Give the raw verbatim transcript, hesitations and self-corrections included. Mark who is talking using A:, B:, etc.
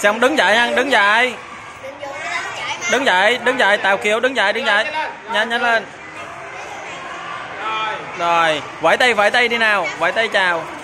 A: Xong đứng dậy nha, đứng dậy. Đứng dậy, đứng dậy, Tào Kiều đứng dậy, đứng dậy. Nhanh nhanh lên. Rồi, vẫy tay, vẫy tay đi nào, vẫy tay chào.